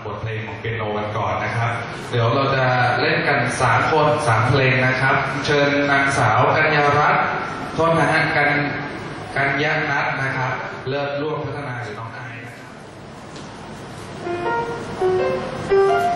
บทเพลงของเปียโนกันก่อนนะครับเดี๋ยวเราจะเล่นกัน3 คน3 เพลงนะครับเชิญนางสาวกัญญารัตน์โทษนะฮะกัญญานัทนะครับเลิศร่วมพัฒนาหรือน้องไอนะครับ